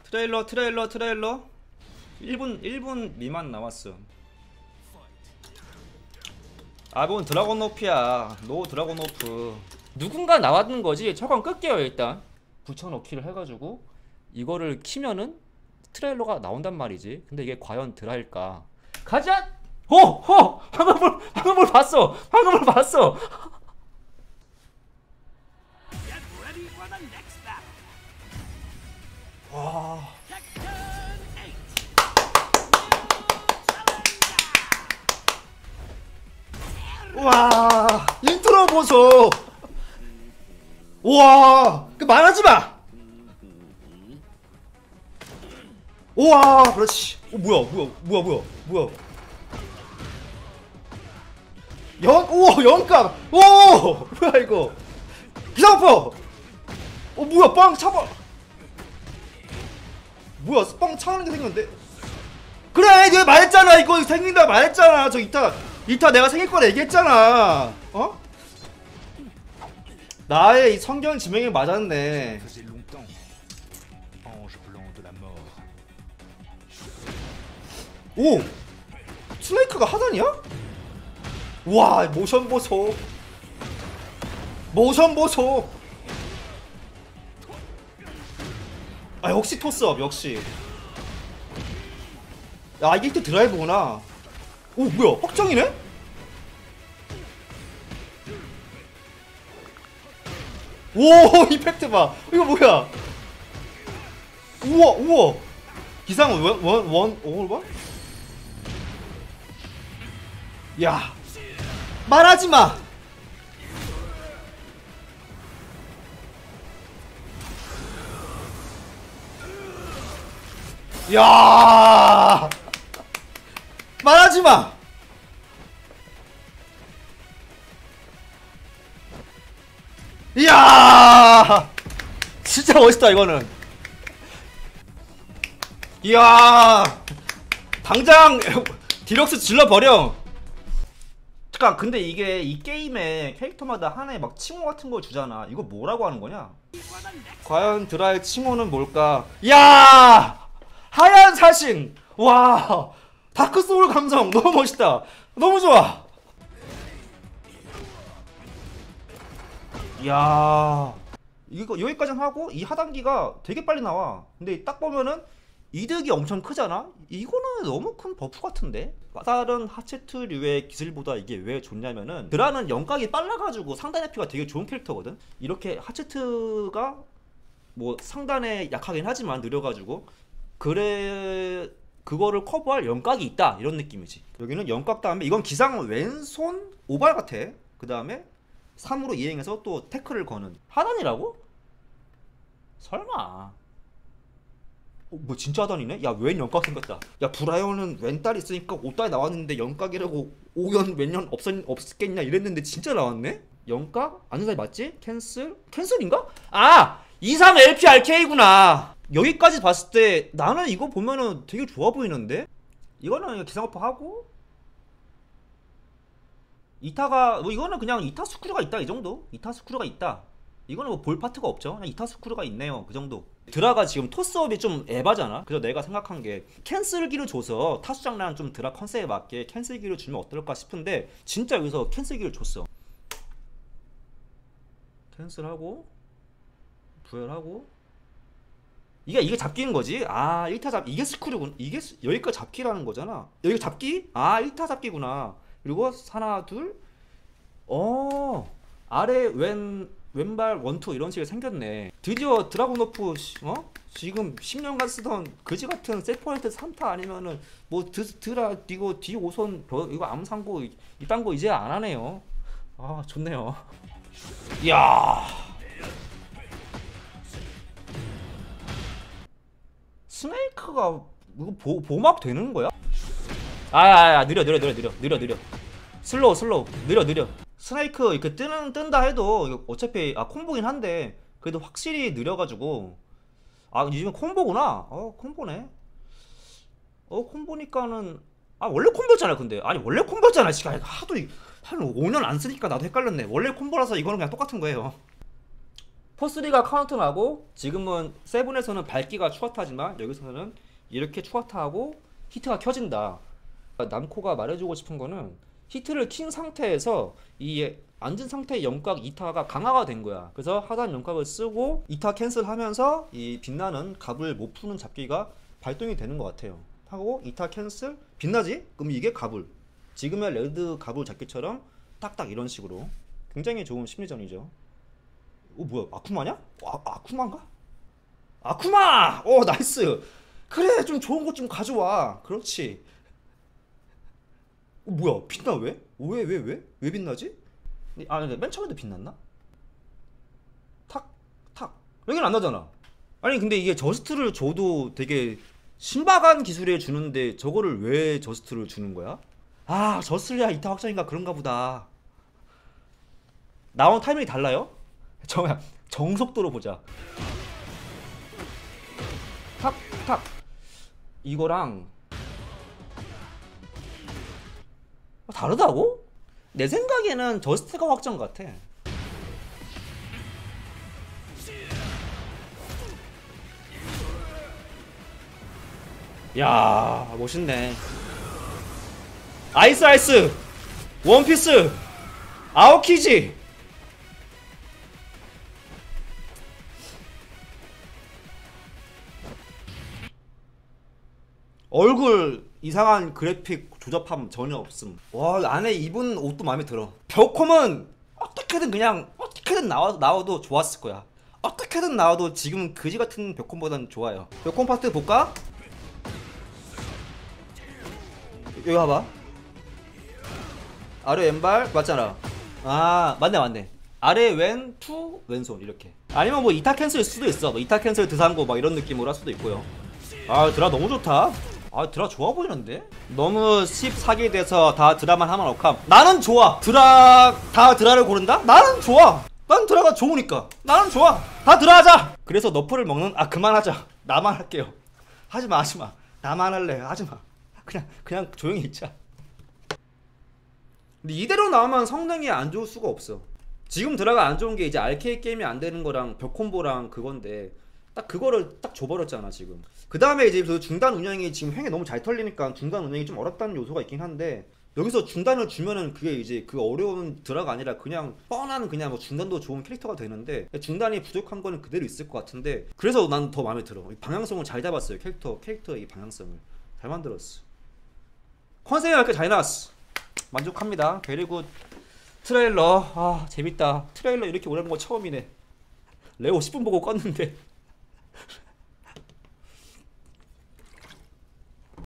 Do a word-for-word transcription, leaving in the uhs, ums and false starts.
트레일러 트레일러 트레일러 일 분 일 분 미만 남았어. 아 뭔 드라곤 오프야. 노 드라곤 오프. 누군가 나왔는 거지. 저건 끌게요. 일단 붙여넣기를 해가지고 이거를 키면은 트레일러가 나온단 말이지. 근데 이게 과연 드라일까? 가자! 호! 호! 방금 뭘 방금 뭘 봤어. 방금 뭘 봤어. 와. 와 인트로 보소. 우와 그 말하지 마. 우와 그렇지. 어 뭐야 뭐야 뭐야 뭐야 뭐야. 연 우와 연감. 오 뭐야 이거. 기상포. 어 뭐야 빵 차봐. 뭐야 빵 차는 게 생겼는데. 그래 내가 말했잖아. 이거 생긴다 말했잖아. 저 이타 이타 내가 생길 거라 얘기했잖아. 어? 나의 이 성경 지명이 맞았네. 오! 스네이크가 하단이야? 와 모션 보소. 모션 보소. 아 역시 토스업 역시. 야 이게 또 드라이브구나. 오 뭐야 확정이네? 오 이펙트 봐. 이거 뭐야. 우와 우와 기상 원원원 오버? 야 말하지마. 야 말하지마. 이야 진짜 멋있다 이거는. 이야 당장 디럭스 질러버려. 잠깐 근데 이게 이 게임에 캐릭터마다 하나의 막 칭호 같은 걸 주잖아. 이거 뭐라고 하는 거냐? 과연 드라의 칭호는 뭘까? 야 하얀 사신. 와 다크소울 감성 너무 멋있다. 너무 좋아. 이야 이거 여기까지 하고 이 하단기가 되게 빨리 나와. 근데 딱 보면은 이득이 엄청 크잖아. 이거는 너무 큰 버프 같은데. 다른 하체트류의 기술보다 이게 왜 좋냐면은 드라는 영각이 빨라가지고 상단 에피가 되게 좋은 캐릭터거든. 이렇게 하체트가 뭐 상단에 약하긴 하지만 느려가지고 그래 그거를 커버할 영각이 있다 이런 느낌이지. 여기는 영각 다음에 이건 기상 왼손 오발 같아. 그 다음에 삼으로 이행해서 또 태클을 거는 하단이라고? 설마. 어, 뭐 진짜 하단이네? 야 웬 영각 생겼다. 야 브라이언은 왼딸 있으니까 오딸 나왔는데 영각이라고 오연 왼년 없었, 없겠냐 이랬는데 진짜 나왔네? 영각? 아는 사람이 맞지? 캔슬? 캔슬인가? 아! 이삼 엘피 알케이구나. 여기까지 봤을 때 나는 이거 보면은 되게 좋아 보이는데? 이거는 기상어퍼 하고 이타가 뭐 이거는 그냥 이타 스크류가 있다 이 정도? 이타 스크류가 있다. 이거는 뭐 볼 파트가 없죠. 그냥 이타 스크류가 있네요 그 정도. 드라가 지금 토스업이 좀 에바잖아. 그래서 내가 생각한 게 캔슬기를 줘서 타수 장난 좀 드라 컨셉에 맞게 캔슬기를 주면 어떨까 싶은데 진짜 여기서 캔슬기를 줬어. 캔슬하고 부혈하고 이게 이게 잡기인 거지. 아 일 타 잡 이게 스크류군. 이게 스, 여기까지 잡기라는 거잖아. 여기 잡기? 아 일 타 잡기구나. 그리고 하나 둘 어 아래 왼 왼발 원투 이런 식으로 생겼네. 드디어 드라곤오프 어? 지금 십 년간 쓰던 그지같은 세포네트 삼 타 아니면은 뭐 드, 드라 이거 D 오 선 이거 암상고 이딴 거 이제 안 하네요. 아 좋네요. 이야 스네이크가 이거 보, 보막 되는 거야? 아야야 느려 느려 느려 느려 느려 느려 슬로우 슬로우 느려 느려. 스네이크 이렇게 뜨는 뜬다 해도 어차피 아 콤보긴 한데 그래도 확실히 느려가지고 아 요즘은 콤보구나. 어 콤보네. 어 콤보니까는 아 원래 콤보였잖아. 근데 아니 원래 콤보였잖아. 지금 하도 한 오 년 안 쓰니까 나도 헷갈렸네. 원래 콤보라서 이거는 그냥 똑같은 거예요. 포쓰리가 카운터 나고 지금은 세븐에서는 밝기가 추가타지만 여기서는 이렇게 추가타하고 히트가 켜진다. 남코가 말해주고 싶은 거는 히트를 킨 상태에서 이 앉은 상태의 영각 이타가 강화가 된 거야. 그래서 하단 영각을 쓰고 이타 캔슬하면서 이 빛나는 갑을 못 푸는 잡기가 발동이 되는 것 같아요. 하고 이타 캔슬 빛나지? 그럼 이게 갑을 지금의 레드 갑을 잡기처럼 딱딱 이런 식으로 굉장히 좋은 심리전이죠. 어 뭐야 아쿠마냐? 아, 아쿠마인가? 아쿠마! 오 나이스. 그래 좀 좋은 것 좀 가져와. 그렇지. 어 뭐야 빛나 왜? 왜 왜 왜? 왜 빛나지? 아 근데 맨 처음에도 빛났나? 탁 탁 여기는 안 나잖아. 아니 근데 이게 저스트를 줘도 되게 신박한 기술에 주는데 저거를 왜 저스트를 주는 거야? 아 저스트야 이타 확정인가 그런가 보다. 나온 타이밍이 달라요? 정, 정속도로 보자. 탁, 탁. 이거랑 다르다고? 내 생각에는 저스트가 확정 같아. 야 멋있네. 아이스 아이스 원피스 아오키지. 얼굴 이상한 그래픽 조잡함 전혀 없음. 와 안에 입은 옷도 마음에 들어. 벽홈은 어떻게든 그냥 어떻게든 나와, 나와도 좋았을 거야. 어떻게든 나와도 지금 그지 같은 벽홈보단 좋아요. 벽홈 파트 볼까? 여기 봐봐. 아래 왼발 맞잖아. 아 맞네 맞네. 아래 왼 투 왼손 이렇게. 아니면 뭐 이타 캔슬일 수도 있어. 뭐 이타 캔슬 드산고 막 이런 느낌으로 할 수도 있고요. 아 드라 너무 좋다. 아 드라 좋아 보이는데? 너무 십사기 돼서 다 드라만 하면 억함. 나는 좋아. 드라 다 드라를 고른다? 나는 좋아. 난 드라가 좋으니까. 나는 좋아. 다 드라 하자. 그래서 너프를 먹는 아 그만하자. 나만 할게요. 하지마 하지마. 나만 할래. 하지마. 그냥 그냥 조용히 있자. 근데 이대로 나오면 성능이 안 좋을 수가 없어. 지금 드라가 안 좋은 게 이제 알케이 게임이 안 되는 거랑 벽콤보랑 그건데 딱 그거를 딱 줘버렸잖아 지금. 그 다음에 이제 그 중단 운영이 지금 행이 너무 잘 털리니까 중단 운영이 좀 어렵다는 요소가 있긴 한데 여기서 중단을 주면은 그게 이제 그 어려운 드라가 아니라 그냥 뻔한 그냥 뭐 중단도 좋은 캐릭터가 되는데 중단이 부족한 거는 그대로 있을 것 같은데 그래서 난 더 마음에 들어. 방향성을 잘 잡았어요. 캐릭터 캐릭터의 이 방향성을 잘 만들었어. 컨셉이 이렇게 잘 나왔어. 만족합니다. 베리굿 트레일러. 아 재밌다. 트레일러 이렇게 오래 본 거 처음이네. 레오 십 분 보고 껐는데